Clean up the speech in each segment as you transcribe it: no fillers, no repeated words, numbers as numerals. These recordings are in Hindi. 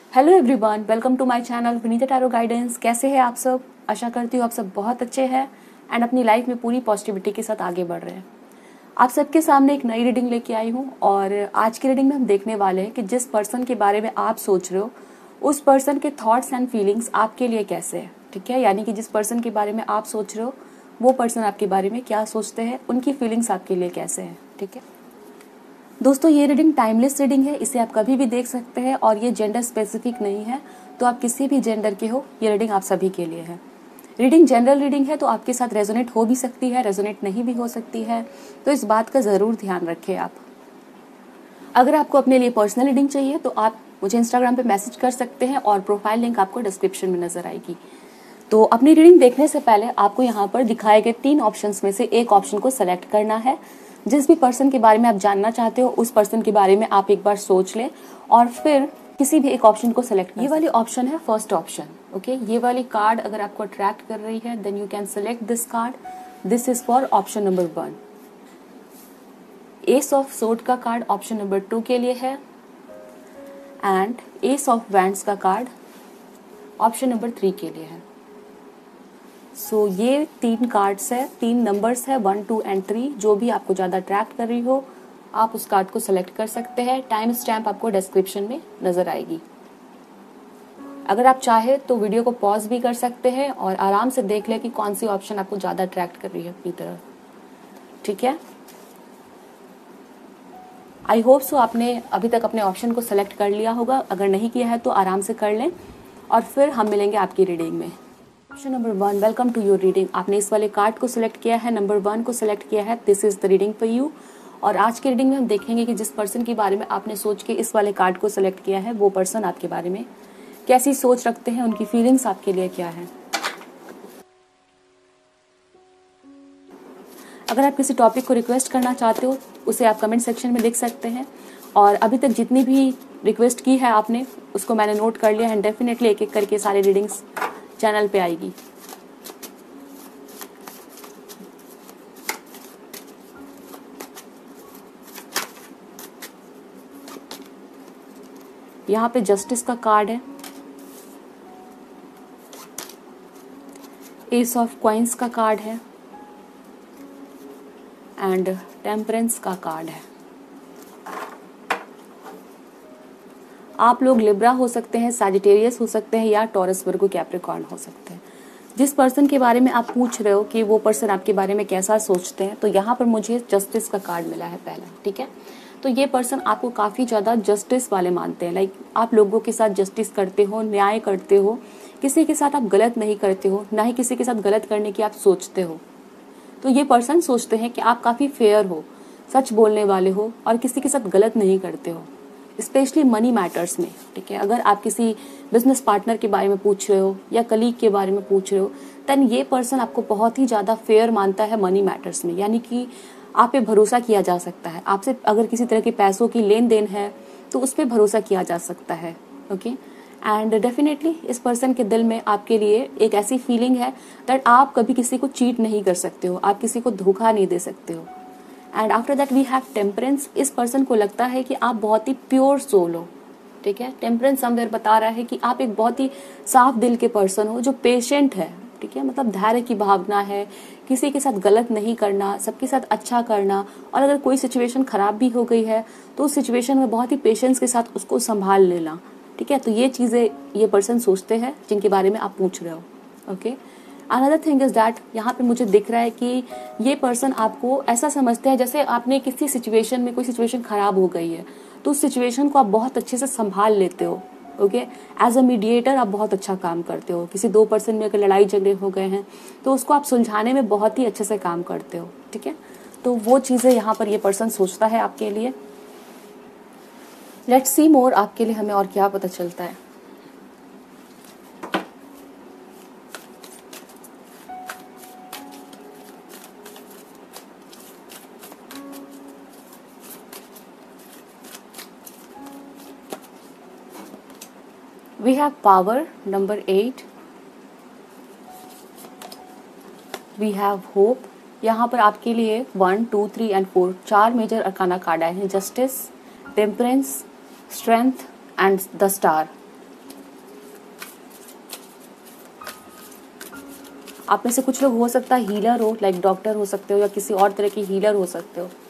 Hello everyone, welcome to my channel Vinita tarot guidance. कैसे हैं आप सब? आशा करती हूँ आप सब बहुत अच्छे हैं एंड अपनी लाइफ में पूरी पॉजिटिविटी के साथ आगे बढ़ रहे हैं। आप सबके सामने एक नई रीडिंग लेके आई हूँ और आज की रीडिंग में हम देखने वाले हैं कि जिस पर्सन के बारे में आप सोच रहे हो उस पर्सन के थॉट्स एंड फीलिंग्स आपके लिए कैसे हैं। ठीक है, यानी कि जिस पर्सन के बारे में आप सोच रहे हो वो पर्सन आपके बारे में क्या सोचते हैं, उनकी फीलिंग्स आपके लिए कैसे हैं। ठीक है दोस्तों, ये रीडिंग टाइमलेस रीडिंग है, इसे आप कभी भी देख सकते हैं और ये जेंडर स्पेसिफिक नहीं है। तो आप किसी भी जेंडर के हो, ये रीडिंग आप सभी के लिए है। रीडिंग जनरल रीडिंग है तो आपके साथ रेजोनेट हो भी सकती है, रेजोनेट नहीं भी हो सकती है, तो इस बात का ज़रूर ध्यान रखें आप। अगर आपको अपने लिए पर्सनल रीडिंग चाहिए तो आप मुझे इंस्टाग्राम पे मैसेज कर सकते हैं और प्रोफाइल लिंक आपको डिस्क्रिप्शन में नजर आएगी। तो अपनी रीडिंग देखने से पहले आपको यहाँ पर दिखाए गए 3 ऑप्शंस में से एक ऑप्शन को सेलेक्ट करना है। जिस भी पर्सन के बारे में आप जानना चाहते हो उस पर्सन के बारे में आप एक बार सोच लें और फिर किसी भी एक ऑप्शन को सेलेक्ट। ये वाली ऑप्शन है फर्स्ट ऑप्शन। ओके, ये वाली कार्ड अगर आपको अट्रैक्ट कर रही है then you can select this card. This is for option number 1। Ace of sword का कार्ड ऑप्शन नंबर 2 के लिए है एंड एस ऑफ वैंड्स का कार्ड ऑप्शन नंबर 3 के लिए है। सो ये 3 कार्ड्स है, 3 नंबर्स है 1, 2 एंड 3। जो भी आपको ज़्यादा अट्रैक्ट कर रही हो आप उस कार्ड को सेलेक्ट कर सकते हैं। टाइम स्टैम्प आपको डिस्क्रिप्शन में नज़र आएगी। अगर आप चाहे तो वीडियो को पॉज भी कर सकते हैं और आराम से देख लें कि कौन सी ऑप्शन आपको ज़्यादा अट्रैक्ट कर रही है अपनी तरफ। ठीक है, आई होप सो आपने अभी तक अपने ऑप्शन को सेलेक्ट कर लिया होगा। अगर नहीं किया है तो आराम से कर लें और फिर हम मिलेंगे आपकी रीडिंग में। Option number 1, welcome to your reading. आपने इस वाले कार्ड को सिलेक्ट किया है, नंबर 1 को सिलेक्ट किया है। This is the reading for you. और आज की रीडिंग में हम देखेंगे कि जिस पर्सन के बारे में आपने सोच के इस वाले कार्ड को सिलेक्ट किया है वो पर्सन आपके बारे में कैसी सोच रखते हैं, उनकी फीलिंग्स आपके लिए क्या है। अगर आप किसी टॉपिक को रिक्वेस्ट करना चाहते हो उसे आप कमेंट सेक्शन में लिख सकते हैं। और अभी तक जितनी भी रिक्वेस्ट की है आपने उसको मैंने नोट कर लिया है। डेफिनेटली एक एक करके सारी रीडिंग्स चैनल पे आएगी। यहाँ पे जस्टिस का कार्ड है, एस ऑफ क्वाइंस का कार्ड है एंड टेम्परेंस का कार्ड है। आप लोग लिब्रा हो सकते हैं, सैजिटेरियस हो सकते हैं या टॉरस वर्गो कैप्रिकॉर्न हो सकते हैं। जिस पर्सन के बारे में आप पूछ रहे हो कि वो पर्सन आपके बारे में कैसा सोचते हैं, तो यहाँ पर मुझे जस्टिस का कार्ड मिला है पहला। ठीक है, तो ये पर्सन आपको काफ़ी ज़्यादा जस्टिस वाले मानते हैं। लाइक आप लोगों के साथ जस्टिस करते हो, न्याय करते हो, किसी के साथ आप गलत नहीं करते हो, ना ही किसी के साथ गलत करने की आप सोचते हो। तो ये पर्सन सोचते हैं कि आप काफ़ी फेयर हो, सच बोलने वाले हो और किसी के साथ गलत नहीं करते हो, स्पेशली मनी मैटर्स में। ठीक है, अगर आप किसी बिजनेस पार्टनर के बारे में पूछ रहे हो या कलीग के बारे में पूछ रहे हो तन ये पर्सन आपको बहुत ही ज़्यादा फेयर मानता है मनी मैटर्स में। यानी कि आप पे भरोसा किया जा सकता है। आपसे अगर किसी तरह के पैसों की लेन देन है तो उस पर भरोसा किया जा सकता है। ओके, एंड डेफिनेटली इस पर्सन के दिल में आपके लिए एक ऐसी फीलिंग है दैट आप कभी किसी को चीट नहीं कर सकते हो, आप किसी को धोखा नहीं दे सकते हो। And after that we have temperance. इस पर्सन को लगता है कि आप बहुत ही प्योर सोल हो। ठीक है, टेम्परेंस समवेयर बता रहा है कि आप एक बहुत ही साफ दिल के पर्सन हो जो पेशेंट है। ठीक है, मतलब धैर्य की भावना है, किसी के साथ गलत नहीं करना, सबके साथ अच्छा करना, और अगर कोई सिचुएशन खराब भी हो गई है तो उस सिचुएशन में बहुत ही पेशेंस के साथ उसको संभाल लेना। ठीक है, तो ये चीज़ें ये पर्सन सोचते हैं जिनके बारे में आप पूछ रहे हो। Okay, another thing is that यहाँ पे मुझे दिख रहा है कि ये पर्सन आपको ऐसा समझते हैं जैसे आपने किसी सिचुएशन में, कोई सिचुएशन खराब हो गई है तो उस सिचुएशन को आप बहुत अच्छे से संभाल लेते हो। ओके, एज अ मीडिएटर आप बहुत अच्छा काम करते हो। किसी 2 पर्सन में अगर लड़ाई झगड़े हो गए हैं तो उसको आप सुलझाने में बहुत ही अच्छे से काम करते हो। ठीक है, तो वो चीज़ें यहाँ पर ये पर्सन सोचता है आपके लिए। लेट्स सी मोर, आपके लिए हमें और क्या पता चलता है। We have power, number 8. We have hope. यहाँ पर आपके लिए 1, 2, 3 एंड 4 4 मेजर अरकाना कार्ड आए हैं। Justice, temperance, strength and the star. आप में से कुछ लोग हो सकता है हीलर हो, लाइक डॉक्टर हो सकते हो या किसी और तरह की हीलर हो सकते हो।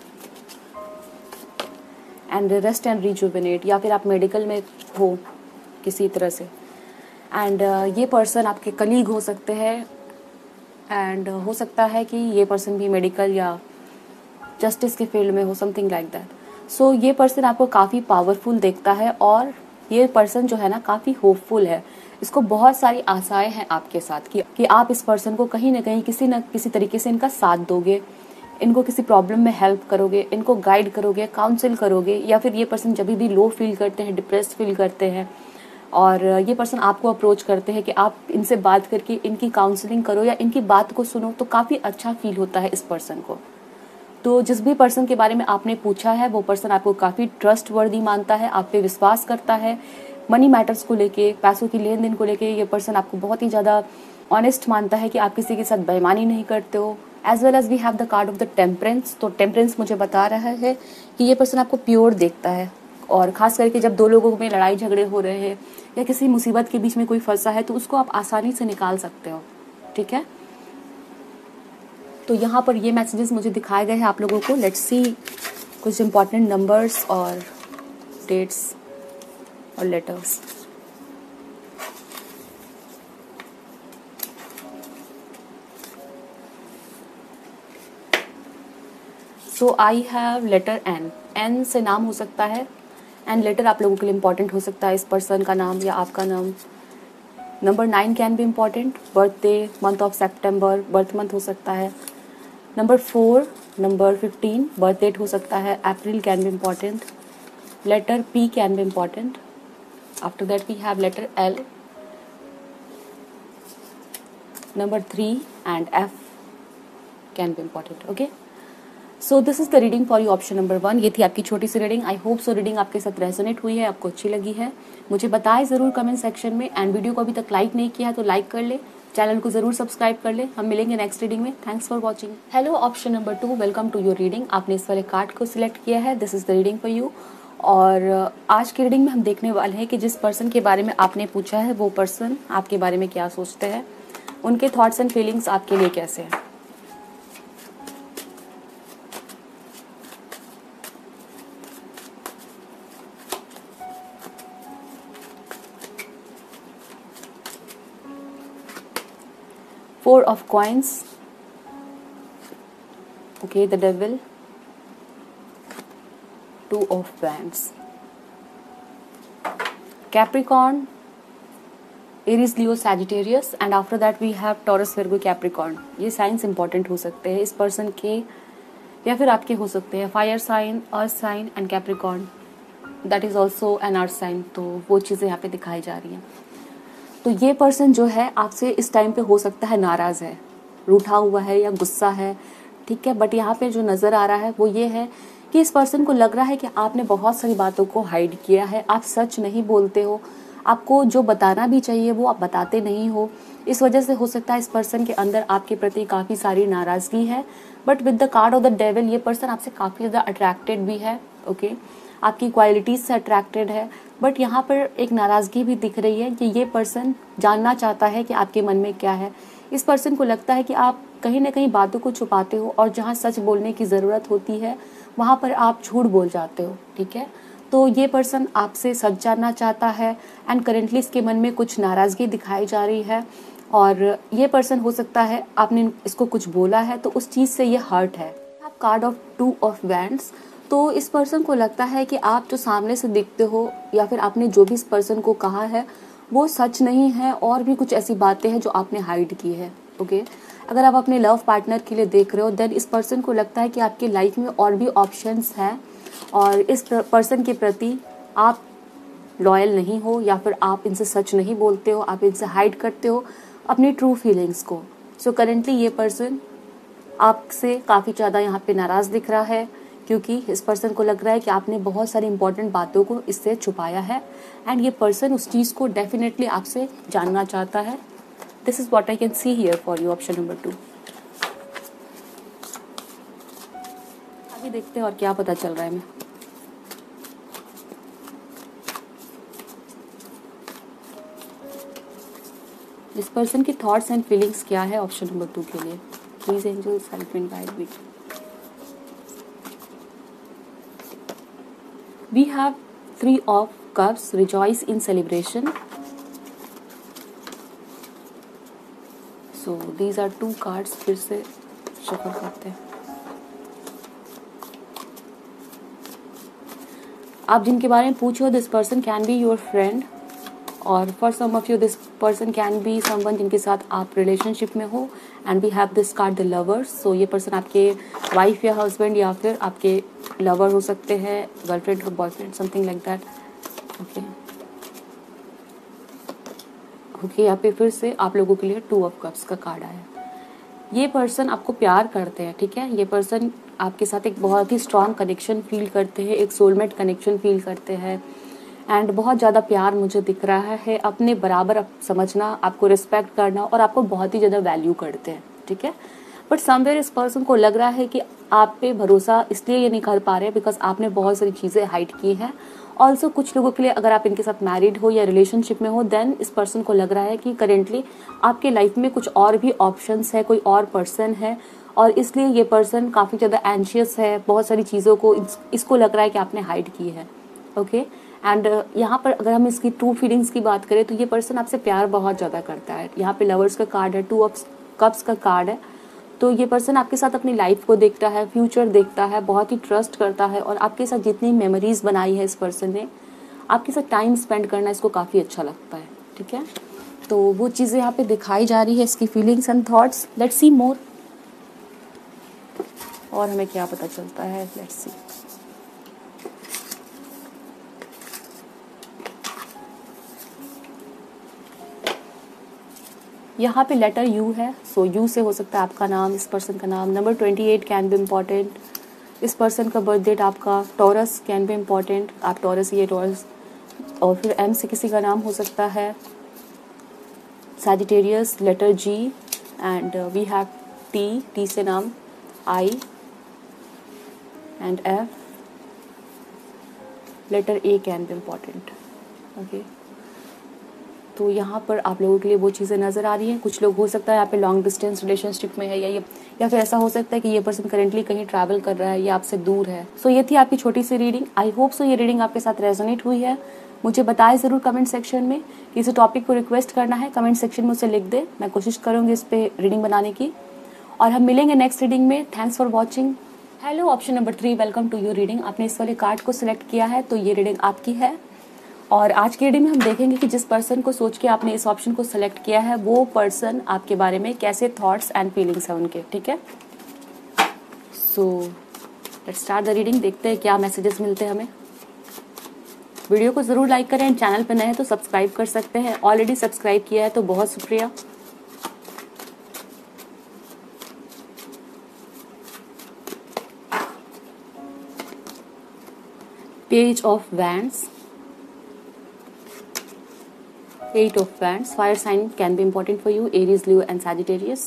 एंड रेस्ट एंड रिजुविनेट, या फिर आप मेडिकल में हो किसी तरह से। एंड ये पर्सन आपके कलीग हो सकते हैं, एंड हो सकता है कि ये पर्सन भी मेडिकल या जस्टिस के फील्ड में हो, समथिंग लाइक दैट। सो ये पर्सन आपको काफ़ी पावरफुल देखता है, और ये पर्सन जो है ना काफ़ी होपफुल है। इसको बहुत सारी आशाएं हैं आपके साथ कि आप इस पर्सन को कहीं ना कहीं किसी न किसी तरीके से इनका साथ दोगे, इनको किसी प्रॉब्लम में हेल्प करोगे, इनको गाइड करोगे, काउंसिल करोगे। या फिर ये पर्सन जब भी लो फील करते हैं, डिप्रेस्ड फील करते हैं, और ये पर्सन आपको अप्रोच करते हैं कि आप इनसे बात करके इनकी काउंसलिंग करो या इनकी बात को सुनो, तो काफ़ी अच्छा फील होता है इस पर्सन को। तो जिस भी पर्सन के बारे में आपने पूछा है वो पर्सन आपको काफ़ी ट्रस्ट वर्दी मानता है, आप पे विश्वास करता है। मनी मैटर्स को लेके, पैसों की लेन देन को लेके ये पर्सन आपको बहुत ही ज़्यादा ऑनेस्ट मानता है कि आप किसी के साथ बेईमानी नहीं करते हो। As well as we have the card of the temperance. तो टेम्परेंस मुझे बता रहा है कि ये पर्सन आपको प्योर देखता है, और ख़ास करके जब दो लोगों में लड़ाई झगड़े हो रहे हैं या किसी मुसीबत के बीच में कोई फंसा है तो उसको आप आसानी से निकाल सकते हो। ठीक है, तो यहाँ पर ये मैसेजेस मुझे दिखाए गए हैं आप लोगों को। लेट्स सी कुछ इंपॉर्टेंट नंबर्स और डेट्स और letters. So I have letter N. N से नाम हो सकता है, एंड लेटर आप लोगों के लिए इंपॉर्टेंट हो सकता है, इस पर्सन का नाम या आपका नाम। Number 9 can be important, birthday, month of September, birth month हो सकता है। नंबर 4, नंबर 15 बर्थ डेट हो सकता है। April can be important. Letter P can be important. After that we have letter L, number 3 and F can be important. Okay, so this is the reading for you option number 1। ये थी आपकी छोटी सी reading. I hope so reading आपके साथ रेजोनेट हुई है, आपको अच्छी लगी है। मुझे बताएं ज़रूर कमेंट सेक्शन में, एंड वीडियो को अभी तक लाइक नहीं किया है तो लाइक कर ले, चैनल को जरूर सब्सक्राइब कर ले। हम मिलेंगे नेक्स्ट रीडिंग में। Thanks for watching. Hello option number 2, welcome to your reading. आपने इस वाले कार्ड को सिलेक्ट किया है, this is the reading for you. और आज की रीडिंग में हम देखने वाले हैं कि जिस पर्सन के बारे में आपने पूछा है वो पर्सन आपके बारे में क्या सोचते हैं, उनके थॉट्स एंड फीलिंग्स आपके लिए कैसे हैं। Four of coins, okay, the devil, Two of wands, Capricorn, Aries, Leo, Sagittarius, and after that we have Taurus, Virgo, Capricorn। ये साइंस इंपॉर्टेंट हो सकते हैं इस पर्सन के या फिर आपके हो सकते हैं। Fire sign, earth sign and Capricorn, that is also an earth sign. तो वो चीज़ें यहाँ पे दिखाई जा रही हैं। तो ये पर्सन जो है आपसे इस टाइम पे हो सकता है नाराज़ है, रूठा हुआ है या गुस्सा है। ठीक है, बट यहाँ पे जो नज़र आ रहा है वो ये है कि इस पर्सन को लग रहा है कि आपने बहुत सारी बातों को हाइड किया है, आप सच नहीं बोलते हो, आपको जो बताना भी चाहिए वो आप बताते नहीं हो। इस वजह से हो सकता है इस पर्सन के अंदर आपके प्रति काफ़ी सारी नाराज़गी है। But with the card of the devil ये पर्सन आपसे काफ़ी ज़्यादा अट्रैक्टेड भी है। ओके, आपकी क्वालिटीज़ से अट्रैक्टेड है। बट यहाँ पर एक नाराज़गी भी दिख रही है कि ये पर्सन जानना चाहता है कि आपके मन में क्या है। इस पर्सन को लगता है कि आप कहीं ना कहीं बातों को छुपाते हो, और जहाँ सच बोलने की ज़रूरत होती है वहाँ पर आप झूठ बोल जाते हो। ठीक है, तो ये पर्सन आपसे सच जानना चाहता है, एंड करेंटली इसके मन में कुछ नाराज़गी दिखाई जा रही है। और ये पर्सन हो सकता है आपने इसको कुछ बोला है तो उस चीज़ से ये हर्ट है। आप कार्ड ऑफ 2 ऑफ वैंड्स, तो इस पर्सन को लगता है कि आप जो सामने से दिखते हो या फिर आपने जो भी इस पर्सन को कहा है वो सच नहीं है, और भी कुछ ऐसी बातें हैं जो आपने हाइड की है। ओके, अगर आप अपने लव पार्टनर के लिए देख रहे हो देन इस पर्सन को लगता है कि आपकी लाइफ में और भी ऑप्शंस हैं, और इस पर्सन के प्रति आप लॉयल नहीं हो, या फिर आप इनसे सच नहीं बोलते हो, आप इनसे हाइड करते हो अपनी ट्रू फीलिंग्स को। सो करेंटली ये पर्सन आपसे काफ़ी ज़्यादा यहाँ पे नाराज़ दिख रहा है, क्योंकि इस पर्सन को लग रहा है कि आपने बहुत सारी इंपॉर्टेंट बातों को इससे छुपाया है, एंड ये पर्सन उस चीज़ को डेफिनेटली आपसे जानना चाहता है। This is what I can see here for you option number 2। आगे देखते हैं और क्या पता चल रहा है हमें। इस पर्सन की थॉट्स एंड फीलिंग्स क्या है ऑप्शन नंबर 2 के लिए? Please angels help me guide me. We have 3 of cups, rejoice in celebration. So these are 2 cards. फिर से शफल करते हैं। आप जिनके बारे में पूछ रहे हो, this person can be your friend, और for some of you this person can be someone जिनके साथ आप रिलेशनशिप में हो। And we have this card the lovers. So ये पर्सन आपके वाइफ या हस्बैंड या फिर आपके लवर हो सकते हैं, गर्लफ्रेंड और boyfriend, something like that. Okay okay, यहाँ पे फिर से आप लोगों के लिए 2 ऑफ कप्स का कार्ड आया। ये पर्सन आपको प्यार करते हैं, ठीक है। ये पर्सन आपके साथ एक बहुत ही स्ट्रॉन्ग कनेक्शन फील करते हैं, एक सोलमेट कनेक्शन फील करते हैं। एंड बहुत ज़्यादा प्यार मुझे दिख रहा है, अपने बराबर समझना, आपको रिस्पेक्ट करना, और आपको बहुत ही ज़्यादा वैल्यू करते हैं, ठीक है। बट समवेयर इस पर्सन को लग रहा है कि आप पे भरोसा इसलिए ये नहीं कर पा रहे बिकॉज आपने बहुत सारी चीज़ें हाइड की हैं। ऑल्सो कुछ लोगों के लिए अगर आप इनके साथ मैरिड हो या रिलेशनशिप में हो, देन इस पर्सन को लग रहा है कि करेंटली आपके लाइफ में कुछ और भी ऑप्शंस है, कोई और पर्सन है, और इसलिए ये पर्सन काफ़ी ज़्यादा एंशियस है। बहुत सारी चीज़ों को इसको लग रहा है कि आपने हाइड की है। ओके एंड यहाँ पर अगर हम इसकी ट्रू फीलिंग्स की बात करें तो ये पर्सन आपसे प्यार बहुत ज़्यादा करता है। यहाँ पे लवर्स का कार्ड है, 2 ऑफ कप्स का कार्ड है। तो ये पर्सन आपके साथ अपनी लाइफ को देखता है, फ्यूचर देखता है, बहुत ही ट्रस्ट करता है, और आपके साथ जितनी मेमोरीज बनाई है इस पर्सन ने, आपके साथ टाइम स्पेंड करना इसको काफ़ी अच्छा लगता है, ठीक है। तो वो चीज़ें यहाँ पे दिखाई जा रही है, इसकी feelings and thoughts. Let's see more, और हमें क्या पता चलता है, लेट्स सी। यहाँ पे लेटर यू है, सो यू से हो सकता है आपका नाम, इस पर्सन का नाम। Number 28 can be important. इस पर्सन का बर्थ डेट आपका। टॉरस कैन बी इम्पॉर्टेंट, आप टॉरस, ये टॉरस। और फिर एम से किसी का नाम हो सकता है। Sagittarius, letter G, and we have T, T से नाम I, and F, letter A can be important. Okay, तो यहाँ पर आप लोगों के लिए वो चीज़ें नज़र आ रही हैं। कुछ लोग हो सकता है यहाँ पे लॉन्ग डिस्टेंस रिलेशनशिप में है, या फिर ऐसा हो सकता है कि ये पर्सन करेंटली कहीं ट्रैवल कर रहा है या आपसे दूर है। सो ये थी आपकी छोटी सी रीडिंग। आई होप सो ये रीडिंग आपके साथ रेजोनेट हुई है। मुझे बताएं ज़रूर कमेंट सेक्शन में। किसी टॉपिक को रिक्वेस्ट करना है कमेंट सेक्शन में उसे लिख दे, मैं कोशिश करूँगी इस पर रीडिंग बनाने की। और हम मिलेंगे नेक्स्ट रीडिंग में। Thanks for watching. Hello option number 3, welcome to your reading. आपने इस वाले कार्ड को सिलेक्ट किया है, तो ये रीडिंग आपकी है। और आज की रीडिंग में हम देखेंगे कि जिस पर्सन को सोच के आपने इस ऑप्शन को सिलेक्ट किया है, वो पर्सन आपके बारे में कैसे थॉट्स एंड फीलिंग्स है उनके, ठीक है। So let's start the reading. देखते हैं क्या मैसेजेस मिलते हैं हमें। वीडियो को ज़रूर लाइक करें, चैनल पर नए हैं तो सब्सक्राइब कर सकते हैं। ऑलरेडी सब्सक्राइब किया है तो बहुत शुक्रिया। Page of wands, 8 of Wands. Fire sign can be important for you, Aries, Leo and Sagittarius.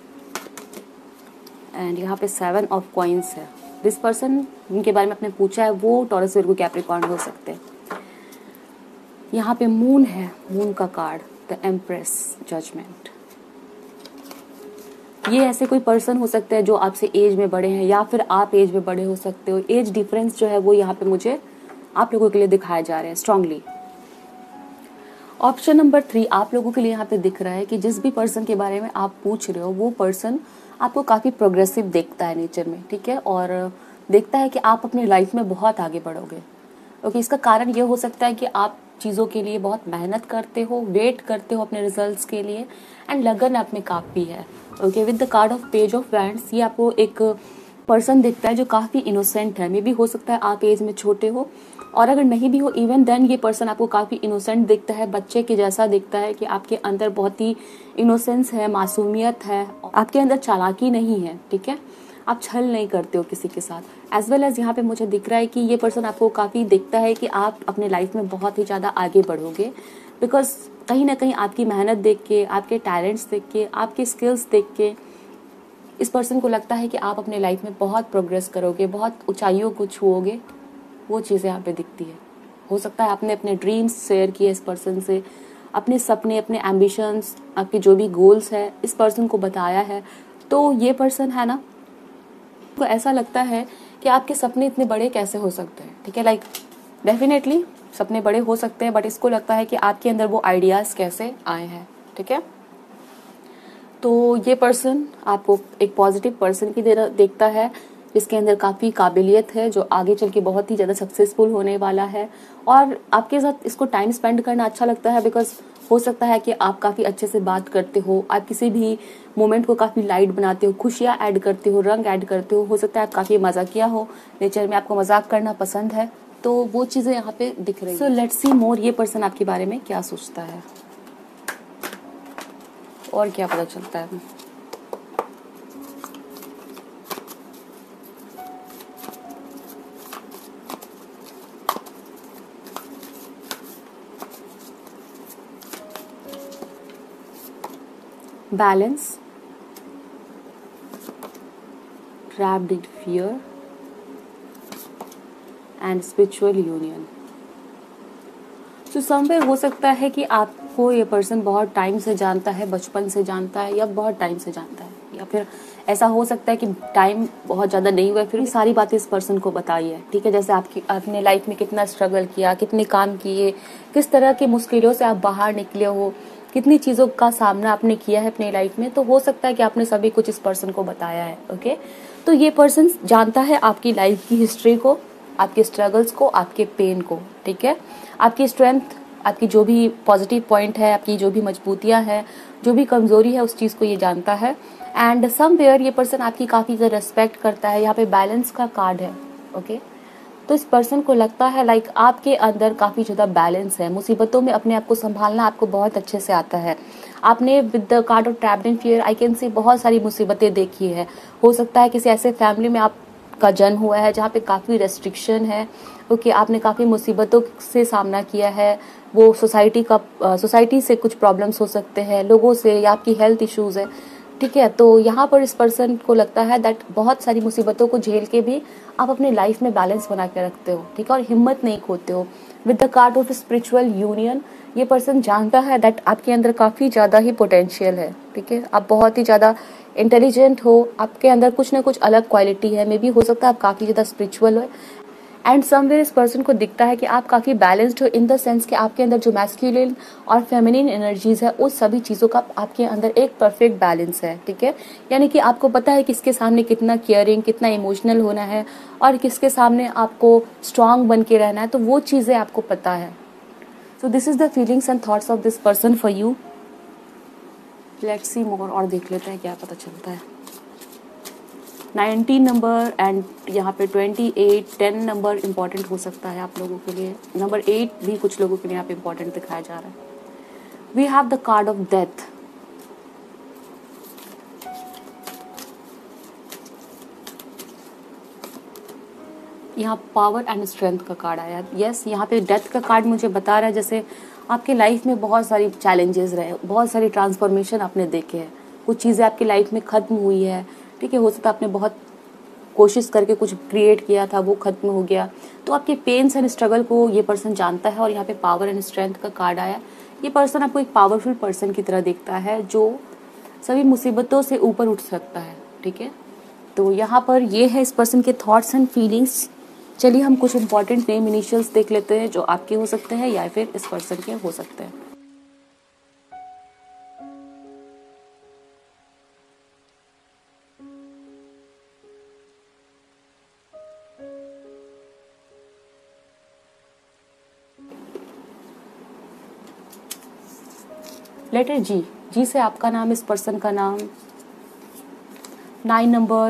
And यहाँ पे 7 of Coins है। This person जिनके बारे में आपने पूछा है वो टॉरस, विर्गो, कैप्रिकॉर्न हो सकते हैं। यहाँ पे मून है, मून का कार्ड, द एम्प्रेस, जजमेंट। ये ऐसे कोई पर्सन हो सकता है जो आपसे एज में बड़े हैं, या फिर आप एज में बड़े हो सकते हो। एज डिफरेंस जो है वो यहाँ पे मुझे आप लोगों के लिए दिखाए जा रहे हैं स्ट्रांगली। ऑप्शन नंबर 3 आप लोगों के लिए यहाँ पे दिख रहा है कि जिस भी पर्सन के बारे में आप पूछ रहे हो वो पर्सन आपको काफ़ी प्रोग्रेसिव देखता है नेचर में, ठीक है, और देखता है कि आप अपनी लाइफ में बहुत आगे बढ़ोगे। ओके, इसका कारण ये हो सकता है कि आप चीज़ों के लिए बहुत मेहनत करते हो, वेट करते हो अपने रिजल्ट्स के लिए, एंड लगन आप में काफ़ी है। Okay, with the card of page of wands, ये आपको एक पर्सन दिखता है जो काफ़ी इनोसेंट है। मे बी हो सकता है आप एज में छोटे हो, और अगर नहीं भी हो इवन देन ये पर्सन आपको काफ़ी इनोसेंट दिखता है, बच्चे के जैसा दिखता है कि आपके अंदर बहुत ही इनोसेंस है, मासूमियत है, आपके अंदर चालाकी नहीं है, ठीक है, आप छल नहीं करते हो किसी के साथ। एज वेल एज यहाँ पे मुझे दिख रहा है कि ये पर्सन आपको काफ़ी दिखता है कि आप अपने लाइफ में बहुत ही ज़्यादा आगे बढ़ोगे, बिकॉज कहीं ना कहीं आपकी मेहनत देख के, आपके टैलेंट्स देख के, आपके स्किल्स देख के इस पर्सन को लगता है कि आप अपने लाइफ में बहुत प्रोग्रेस करोगे, बहुत ऊंचाइयों को छुओगे। वो चीज़ें यहाँ पे दिखती है। हो सकता है आपने अपने ड्रीम्स शेयर किए इस पर्सन से, अपने सपने, अपने एम्बिशंस, आपके जो भी गोल्स है इस पर्सन को बताया है, तो ये पर्सन है ना, को ऐसा लगता है कि आपके सपने इतने बड़े कैसे हो सकते हैं, ठीक है। लाइक डेफिनेटली सपने बड़े हो सकते हैं, बट इसको लगता है कि आपके अंदर वो आइडियाज़ कैसे आए हैं, ठीक है। तो ये पर्सन आपको एक पॉजिटिव पर्सन की देखता है, जिसके अंदर काफ़ी काबिलियत है, जो आगे चल के बहुत ही ज़्यादा सक्सेसफुल होने वाला है, और आपके साथ इसको टाइम स्पेंड करना अच्छा लगता है, बिकॉज हो सकता है कि आप काफ़ी अच्छे से बात करते हो, आप किसी भी मोमेंट को काफ़ी लाइट बनाते हो, खुशियाँ ऐड करते हो, रंग ऐड करते हो सकता है आप काफ़ी मजाकिया हो, नेचर में आपको मजाक करना पसंद है, तो वो चीज़ें यहाँ पे दिख रही है। सो लेट्स सी मोर, ये पर्सन आपके बारे में क्या सोचता है और क्या पता चलता है। Balance, trapped in fear and spiritual union। तो समवेयर हो सकता है कि आपको ये पर्सन बहुत टाइम से जानता है, बचपन से जानता है, या बहुत टाइम से जानता है, या फिर ऐसा हो सकता है कि टाइम बहुत ज़्यादा नहीं हुआ है, फिर भी सारी बातें इस पर्सन को बताई है, ठीक है। जैसे आपकी अपने लाइफ में कितना स्ट्रगल किया, कितने काम किए, किस तरह की मुश्किलों से आप बाहर निकले हो, कितनी चीज़ों का सामना आपने किया है अपनी लाइफ में, तो हो सकता है कि आपने सभी कुछ इस पर्सन को बताया है, ओके। तो ये पर्सन जानता है आपकी लाइफ की हिस्ट्री को, आपके स्ट्रगल्स को, आपके पेन को, ठीक है। आपकी स्ट्रेंथ, आपकी जो भी पॉजिटिव पॉइंट है, आपकी जो भी मजबूतियां हैं, जो भी कमजोरी है, उस चीज़ को ये जानता है। एंड समवेयर ये पर्सन आपकी काफ़ी ज़्यादा रेस्पेक्ट करता है। यहाँ पे बैलेंस का कार्ड है, ओके। तो इस पर्सन को लगता है लाइक आपके अंदर काफ़ी ज़्यादा बैलेंस है, मुसीबतों में अपने आप को संभालना आपको बहुत अच्छे से आता है। आपने with the card of trapped in fear I can see बहुत सारी मुसीबतें देखी है। हो सकता है किसी ऐसे फैमिली में आपका जन्म हुआ है जहाँ पे काफ़ी रेस्ट्रिक्शन है, ओके। आपने काफ़ी मुसीबतों से सामना किया है, वो सोसाइटी से कुछ प्रॉब्लम्स हो सकते हैं, लोगों से, या आपकी हेल्थ इश्यूज़ है, ठीक है। तो यहाँ पर इस पर्सन को लगता है दैट बहुत सारी मुसीबतों को झेल के भी आप अपने लाइफ में बैलेंस बना के रखते हो, ठीक है, और हिम्मत नहीं खोते हो। With the card of spiritual union ये पर्सन जानता है दैट आपके अंदर काफ़ी ज़्यादा ही पोटेंशियल है, ठीक है। आप बहुत ही ज़्यादा इंटेलिजेंट हो, आपके अंदर कुछ ना कुछ अलग क्वालिटी है, मे बी हो सकता है आप काफ़ी ज़्यादा स्पिरिचुअल हो। एंड समवेयर इस पर्सन को दिखता है कि आप काफ़ी बैलेंस्ड हो, इन द सेंस कि आपके अंदर जो मैस्कुलिन और फेमिनिन एनर्जीज है उस सभी चीज़ों का आपके अंदर एक परफेक्ट बैलेंस है, ठीक है। यानी कि आपको पता है किसके सामने कितना केयरिंग, कितना इमोशनल होना है, और किसके सामने आपको स्ट्रांग बन के रहना है, तो वो चीज़ें आपको पता है। So this is the feelings and thoughts of this person for you. Let's see more, और देख लेते हैं क्या पता चलता है। 19 नंबर एंड यहाँ पे 28, 10 नंबर इम्पॉर्टेंट हो सकता है आप लोगों के लिए। नंबर 8 भी कुछ लोगों के लिए यहाँ पे इम्पॉर्टेंट दिखाया जा रहा है। We have the card of death. यहाँ पावर एंड स्ट्रेंथ का कार्ड आया। यस, यहाँ पे डेथ का कार्ड मुझे बता रहा है जैसे आपके लाइफ में बहुत सारी चैलेंजेस रहे, बहुत सारी ट्रांसफॉर्मेशन आपने देखे हैं, कुछ चीज़ें आपकी लाइफ में ख़त्म हुई है, ठीक है। हो सकता है आपने बहुत कोशिश करके कुछ क्रिएट किया था, वो खत्म हो गया, तो आपके पेन्स एंड स्ट्रगल को ये पर्सन जानता है। और यहाँ पे पावर एंड स्ट्रेंथ का कार्ड आया। ये पर्सन आपको एक पावरफुल पर्सन की तरह देखता है जो सभी मुसीबतों से ऊपर उठ सकता है, ठीक है। तो यहाँ पर ये है इस पर्सन के थॉट्स एंड फीलिंग्स। चलिए हम कुछ इंपॉर्टेंट नेम इनिशियल्स देख लेते हैं जो आपके हो सकते हैं या फिर इस पर्सन के हो सकते हैं। लेटर जी, जी से आपका नाम, इस पर्सन का नाम। 9 number,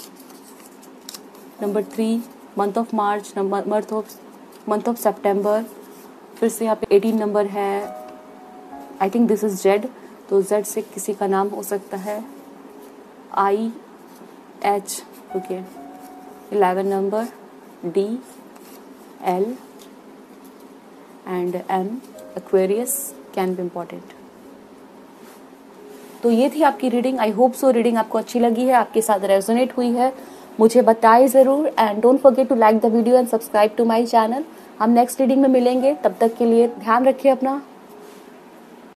number 3, month of March, month of सितंबर। फिर से यहाँ पे 18 नंबर है, I think this is Z, तो जेड से किसी का नाम हो सकता है। IH, okay. 11 number, DL and M, Aquarius can be important. तो ये थी आपकी reading. I hope so reading आपको अच्छी लगी है, आपके साथ रेजोनेट हुई है, मुझे बताइए ज़रूर। And don't forget to like the video and subscribe to my channel. हम नेक्स्ट रीडिंग में मिलेंगे, तब तक के लिए ध्यान रखिए अपना।